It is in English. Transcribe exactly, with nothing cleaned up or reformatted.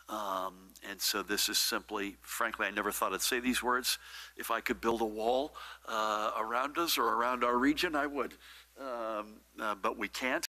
Um, and so this is simply, frankly, I never thought I'd say these words. If I could build a wall uh, around us or around our region, I would. Um, uh, but we can't.